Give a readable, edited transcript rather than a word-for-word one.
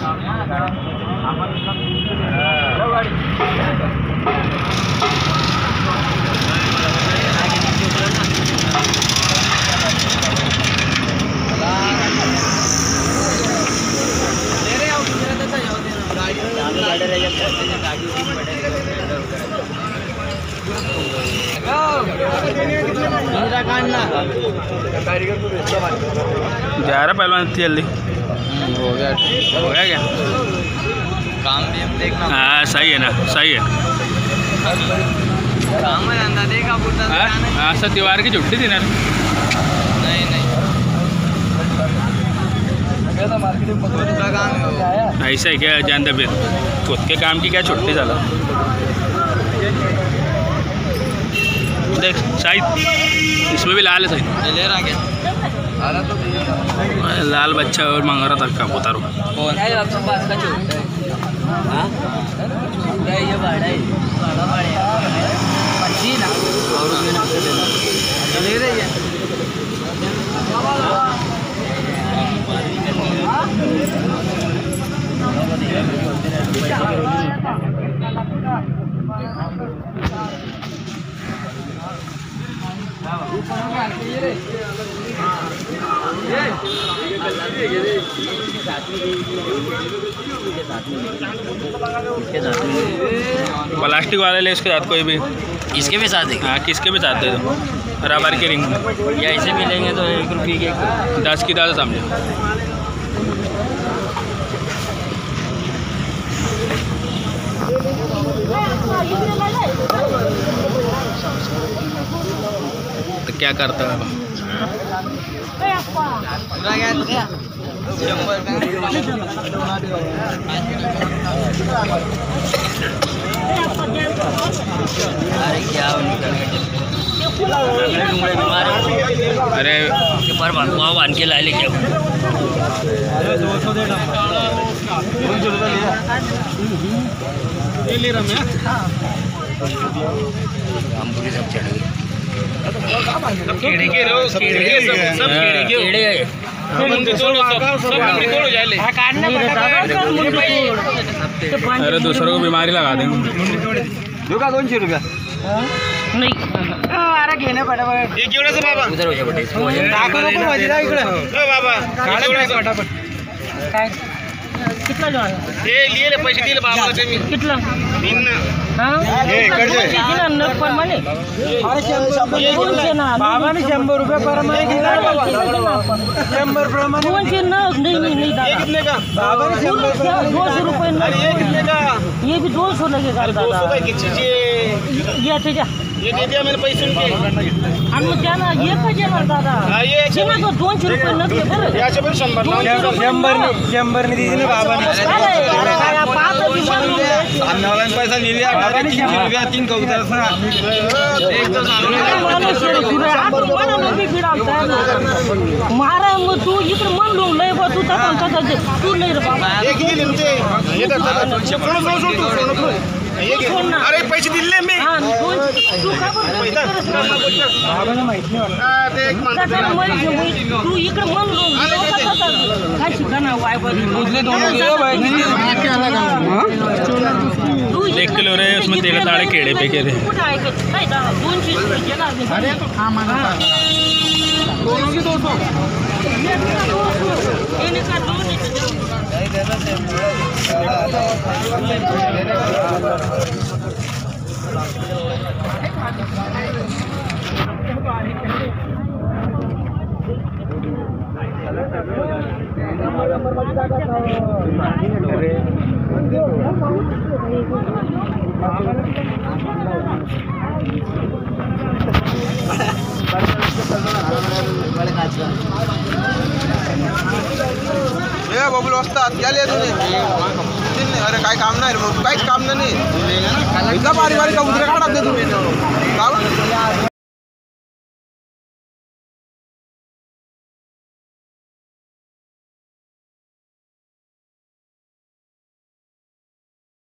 जा रहा पहलवान इतनी जल्दी हो गया क्या काम भी हम देखना। हाँ सही है ना, सही है। काम है अंदर देखा पुट्टा हाँ सत्यवार की छुट्टी थी ना। नहीं ऐसा ही क्या जानते फिर खुद के काम की क्या छुट्टी चला। देख शायद इसमें भी लाल है सही ले रहा क्या लाल बच्चा और मांग रहा था कबूतर कौन है आपके पास का छोटा है? हाँ ये बड़ा है अच्छी ना और ले रही है प्लास्टिक वाले ले इसके साथ कोई भी इसके भी साथ है। हाँ किसके भी साथ दे दो रबर के रिंग या ऐसे मिलेंगे तो 1 रुपये के 10 की 10 समझो। तो क्या करता है अरे क्या अरे पर बांध के ला ले क्या हम पूरी सब चढ़ गए कीड़े के सब कीड़े अरे दूसरों को बीमारी लगा देंगे। 200 रुपया नहीं अरे घेणे फटाफट हे केवढाचं बाबा उधर हो जा बेटे टाकू नको मजेला इकडे बाबा फटाफट काय कितना जो आहे हे लिहिले पैसे दिले बाबाला ते मी कितला निन्न हां हे इकडचे कितना नग प्रमाणे अरे 100 बाबाने 100 रुपये प्रमाणे घेतला 100 प्रमाणे 200 नग नहीं दादा कितने का बाबाने 200 रुपये नग ये कितने का ये भी 200 लगेगा दादा 200 का की चीज ये थे जा ये दे दिया मैंने पैसे उनके आणि क्या ना ये का जेणार दादा हाँ ये जेना तो 200 रुपये नग आहे बरं याचे पण 100 लावून 100 ने दिली ना बाबाने अरे काय पाच दिवस अन्नावाला पैसा दिले बाबाने 300 रुपया 3 कबूतर ना एक तो मारा मग तू इकडे म्हणलो लय बा तू तसा तू नाही रे बाबा एक दिले ते हे तर सोड अरे पैसे दिले मी हा तू का बाबाने माहित नाही वाटत ते एक तू इकडे म्हणलो काय शिकाना वाय बुझले दोनों किलो भाई 1 किलो रहे उसमें 13 साढ़े केड़े पे के थे कुठे आहे का नाही दादा 200 रुपये घेणार अरे हां माना दोनों की 200 येणे का दोन्ही बबलू असतात गेले तुम्ही अरे काय काम नाही रे काहीच काम नाही इथला बारीक बारीक कबूतर काढा तुम्ही